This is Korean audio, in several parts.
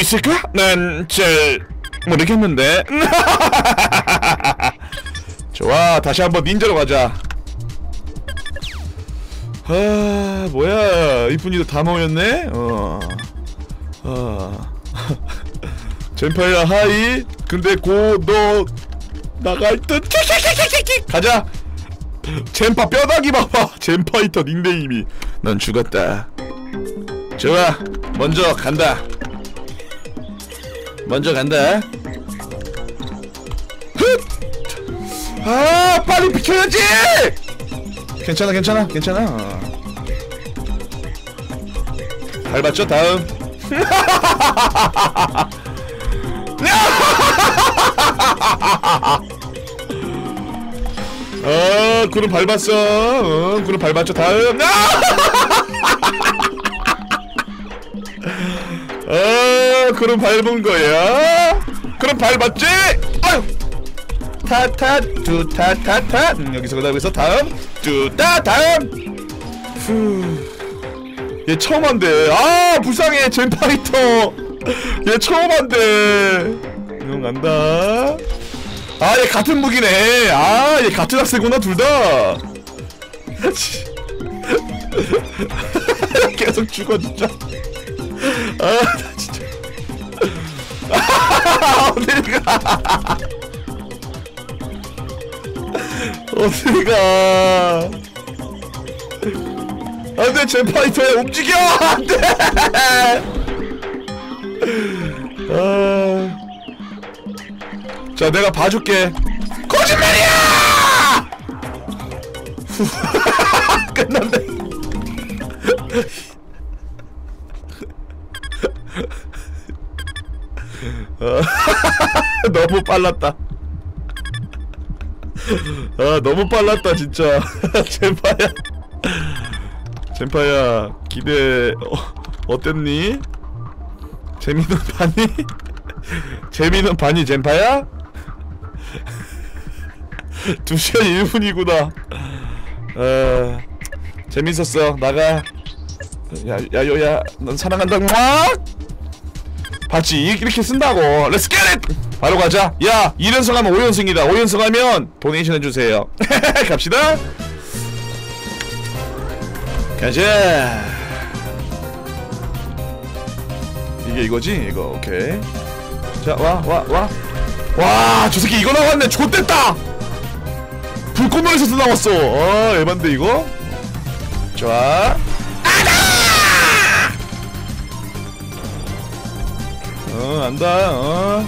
있을까? 난 잘 모르겠는데. 좋아, 다시 한번 닌자로 가자. 아, 뭐야, 이쁜이도 다 모였네? 젠파야 하이. 근데 고 너 나갈 듯. 가자. 젠파 뼈다귀 봐봐. 젠파이터 닉네임이. 넌 죽었다. 좋아, 먼저 간다. 먼저 간다. 아, 빨리 비켜야지. 괜찮아, 괜찮아, 괜찮아. 밟았죠? 다음. 구름 밟았어. 구름 밟았죠? 다음. 구름 밟은 거야. 구름 밟았지? 아유. 타타 뚜타타타. 여기서 그다음에서 다음 뚜따 다음. 얘 처음 한대. 아, 불쌍해. 젠파이터 얘 처음 한대. 응, 간다. 아, 얘 같은 무기네. 아, 얘 같은 학생구나 둘다. 계속 죽어 진짜. 아, 나 진짜. 어디가? 어디가? 안돼, 젠파이터야, 움직여! 안돼! 자, 내가 봐줄게. 거짓말이야! 끝났네. 너무 빨랐다. 아, 너무 빨랐다 진짜. 젠파야, 젠파야, 기대 어땠니? 재미는 반이? 재미는 반이 젠파야? 2시간 1분이구나. 재밌었어. 나가. 야요야, 넌 사랑한다고. 봤지? 이렇게 쓴다고. Let's get it! 바로 가자. 야, 1연승 하면 5연승이다. 5연승 하면 도네이션 해주세요. 갑시다. 가자. 이게 이거지? 이거 오케이. 자, 와, 저 새끼 이거 나왔네. 좆됐다. 불꽃놀이에서 나왔어. 에반데 이거. 좋아. 안다.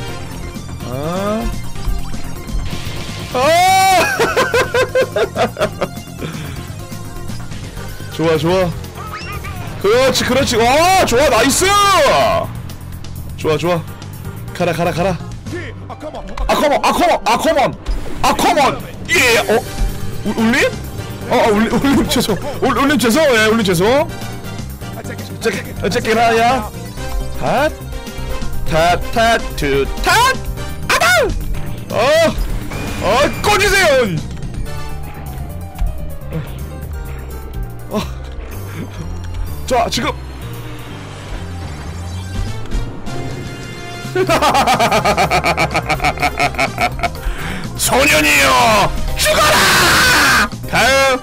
좋아, 좋아. 그렇지, 그렇지. 와, 좋아, 나이스. 좋아, 좋아. 가라, 가라, 가라. 컴온. 예. 울림? 울림 죄송. 울림 죄송. 예, 울림 죄송. 어쨌게라야. 핫. 타타투 탓. 아다. 꺼지세요. 자, 지금. 소년이여, 죽어라! 다음.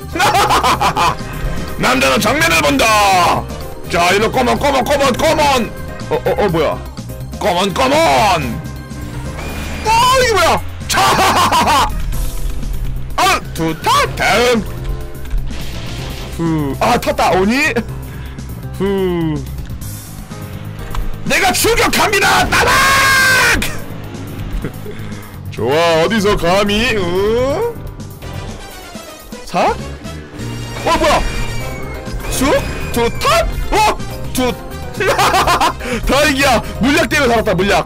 남자는 정면을 본다. 자, 이리 꺼먼. 뭐야? 꺼먼. 이게 뭐야? 차! 두타 다음. 탔다. 오니? 내가 출격합니다. 따박! 좋아, 어디서 감히? 사? 뭐야? 두타? 다행이야. 물약 때문에 살았다. 물약.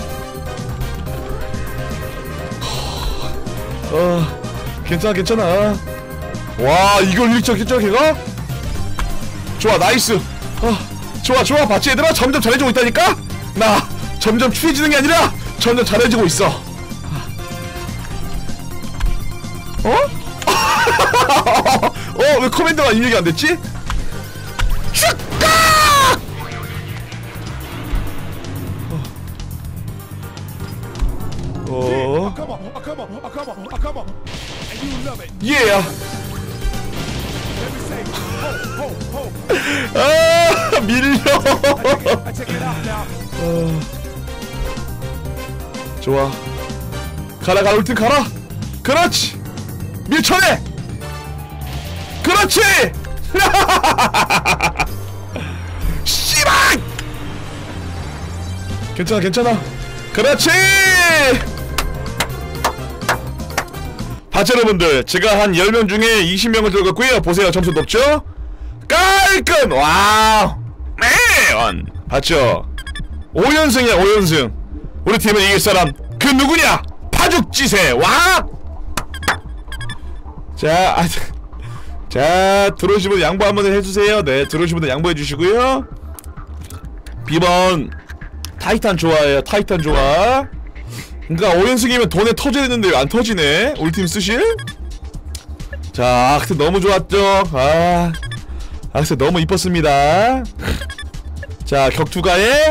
괜찮아. 와, 이걸 이렇게 걔가? 좋아, 나이스. 좋아. 봤지 얘들아? 점점 잘해지고 있다니까? 나 점점 추해지는 게 아니라 점점 잘해지고 있어. 왜 커맨더가 입력이 안 됐지? 예. 아, 밀려. 좋아. 가라 울팀 가라. 그렇지. 밀쳐내. 그렇지. 씨발. 괜찮아. 그렇지. 봤죠 여러분들, 제가 한 10명 중에 20명을 들어갔고요. 보세요, 점수 높죠? 깔끔! 와우! 매원! 봤죠? 5연승이야 5연승. 우리 팀은 이길 사람 그 누구냐? 파죽지세! 와! 자, 들어오신 분 양보 한번 해주세요. 네, 들어오신 분들 양보해주시고요. B번 타이탄 좋아해요. 타이탄 좋아. 그니까 5연승이면 돈에 터져야 되는데 왜 안 터지네? 우리 팀 쓰실? 자, 악세 너무 좋았죠? 악세 너무 이뻤습니다. 자, 격투가에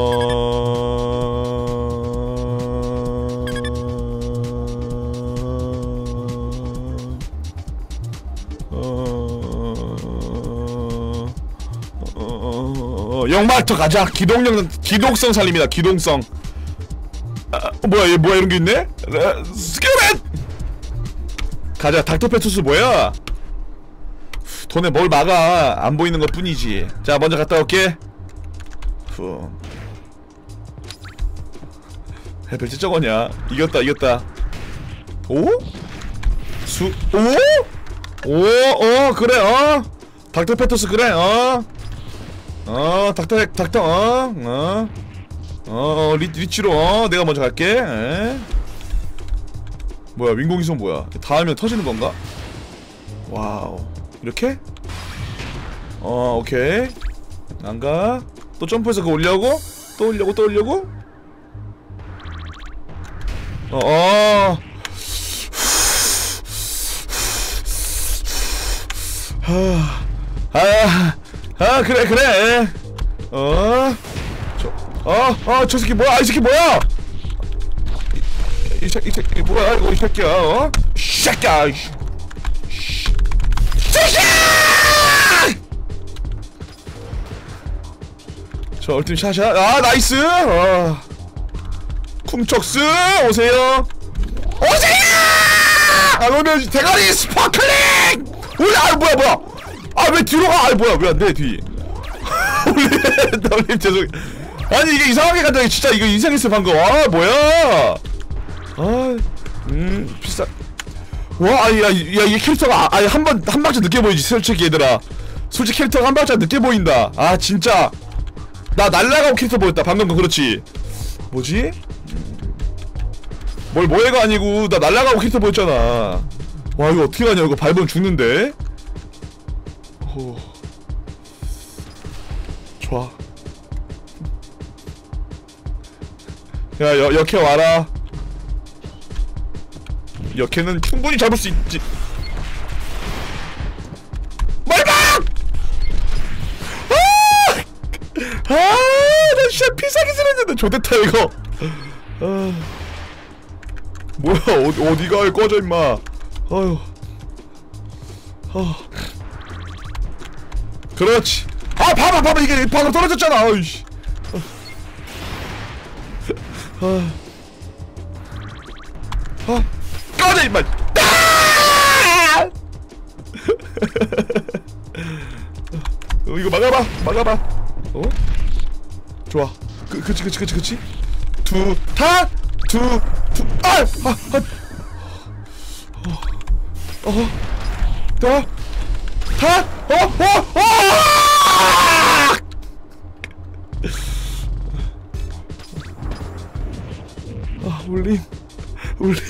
영마터 가자. 기동성 살립니다. 기동성. 뭐야, 얘 뭐야, 이런 게 있네? 스케렛! 가자. 닥터페투스 뭐야? 돈에 뭘 막아. 안 보이는 것 뿐이지. 자, 먼저 갔다 올게. 별지 저거냐? 이겼다. 오? 그래, 닥터페투스 그래, 리치로, 내가 먼저 갈게. 뭐야, 윙공이성 뭐야? 닿으면 터지는 건가? 와우. 이렇게? 오케이. 안 가. 또 점프해서 그거 올려고? 또 올려고? 그래. 저 새끼 뭐야? 이 새끼 뭐야? 이 새끼 뭐야? 이거 이 새끼야, 새끼야! 저 얼팀 샷샷. 나이스! 쿰척스! 오세요! 그러면 대가리 스파클링! 뭐야! 왜 뒤로 가? 뭐야, 왜 안 돼, 뒤. 올림, 죄송. 아니, 이게 이상하게 간다. 진짜 이거 이상했어, 방금. 뭐야! 비싸. 와, 야, 이 캐릭터가, 한 박자 늦게 보이지, 솔직히, 얘들아. 솔직히 캐릭터가 한 박자 늦게 보인다. 진짜. 나 날라가고 캐릭터 보였다, 방금 거. 그렇지. 뭐지? 뭐해가 아니고, 나 날라가고 캐릭터 보였잖아. 와, 이거 어떻게 가냐, 이거 밟으면 죽는데? 좋아. 야, 역해 와라. 역해는 충분히 잡을 수 있지. 말박! 나 진짜 필살기 쓰랬는데 좋댔다 이거. 뭐야, 어디가? 꺼져 임마. 그렇지. 봐봐, 이게 방금 떨어졌잖아. 어이씨. 꺼져 임마. 이거 막아봐. 좋아. 그치. 울림.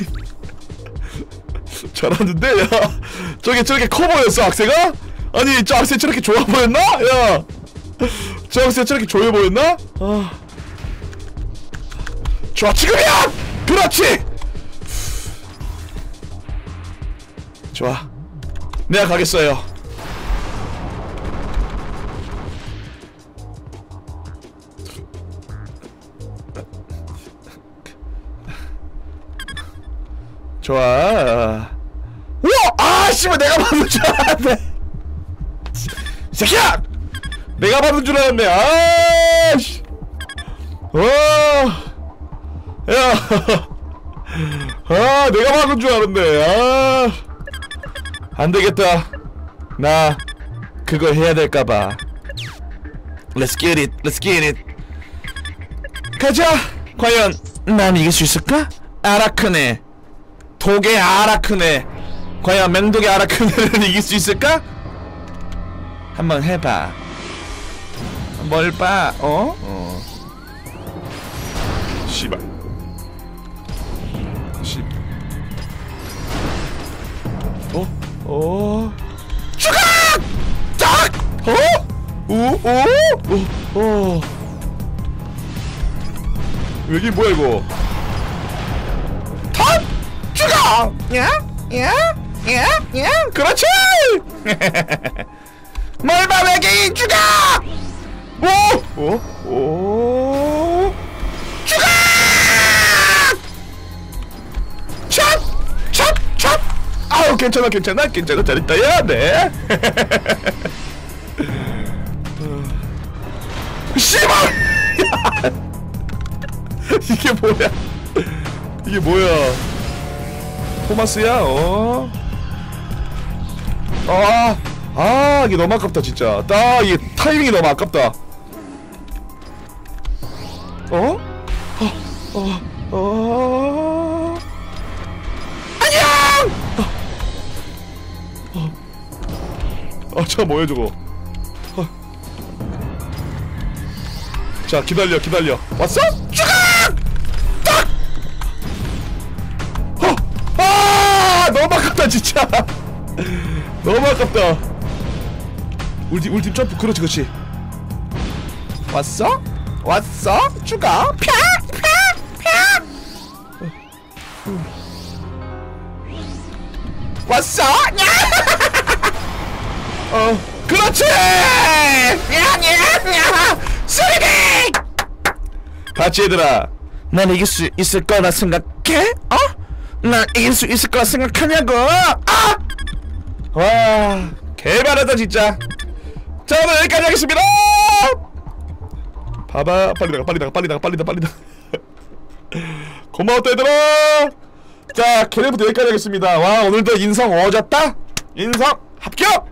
잘하는데? 야, 저게 커버였어, 악세가? 아니, 저 악세 저렇게 좋아 보였나? 야, 저 악세 저렇게 좋아 보였나? 좋아, 지금이야! 그렇지! 좋아, 내가 가겠어요. 좋아. 와! 씨발 내가 받는 줄 알았네. 새끼야! 내가 받는 줄 알았네. 아씨. 와. 야. 아, 내가 받는 줄 알았네. 아. 안 되겠다. 나 그거 해야 될까봐. Let's get it. Let's get it. 가자. 과연 난 이길 수 있을까? 아라크네. 독의 아라크네. 과연 맹독의 아라크네를 이길 수 있을까? 한번 해봐. 뭘 봐? 어? 씨발. 씨. 죽어! 딱! 여기 뭐야 이거? 탑! 죽어! 그렇지! 멀바 외계인 죽어! 죽어! 찹! 아우 괜찮아 잘했다 야 네. 씨발! 이게 뭐야? 토마스야? 이게 너무 아깝다 진짜. 이게 타이밍이 너무 아깝다. 안녕! 저 뭐야 저거? 자 기다려. 왔어? 죽어! 딱! 너무 아깝다 진짜. 너무 아깝다. 우리 팀 점프. 그렇지. 왔어? 죽어? 펴! 왔어? 그렇지! 쓰레기! 같이 얘들아, 난 이길 수 있을 거라 생각해? 난 이길 수 있을 거라 생각하냐고? 와, 개발하다 진짜. 자, 오늘 여기까지 하겠습니다. 봐봐, 빨리 나가. 고마웠다 얘들아. 자, 걔네부터 여기까지 하겠습니다. 와, 오늘도 인성 어졌다. 인성 합격.